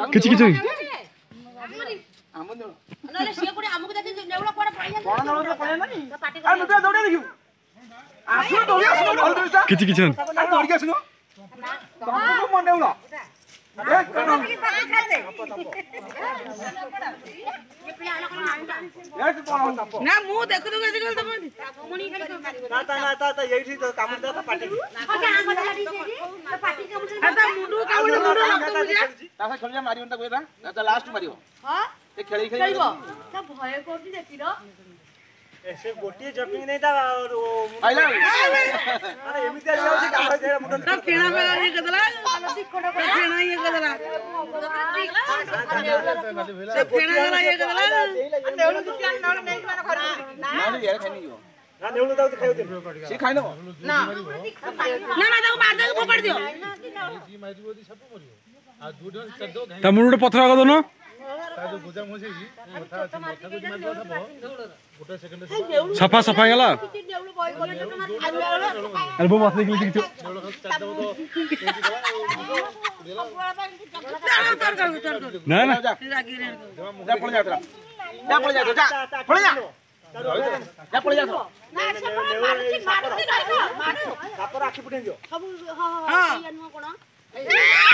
किछि किछि नले से कोडी हमकु देखि नेउला कोडा पळै जा कोन नेउला पळै नाही आ नुटा दौड़े देखियो आसु दौड़ी आसु हलदुसा किछि किछि दौड़ी आसु तमको मन नेउला ए कोन ना मु देखु तो कैसे गल तमनी ना यही तो काम दा पार्टी पार्टी काम मुंडू तासा खेलिया मारिबन ता कोइदा ता लास्ट मारियो हां ए खेली खेलिबो ता भय कोठी देखिरो ऐसे गोटी जपिंग नहीं था आइला अरे एमिति आसी होसी काम दे मुंडन ता केना में ये गदला केना ये गदला से केना गदला ये गदला नेउलु दुकान नौले नहीं माने घर ना यार खानी हो ना नेउलु दाउ खाइयो दे से खाइ न ना ना ताको मार दे फोपड़ दियो जी मारिबो दी सब मरियो आ दुडन चदो घाई ता मुंडे पथरा गदो न ता जो गोजा मोसे जी मथा अछि मथा को मारिबो सब गोटे सेकंड सफा सफा गेला नेउलु बय कोले तो एल्बम मत निकली किछि नेउलु चदो तो ना ना जा पड़ जा तरा जा पड़ जा जा पड़ जा जा पड़ जा ना सब मारुति मारुति नहीं मारो तापर आखि पटे दियो सब हां हां कोन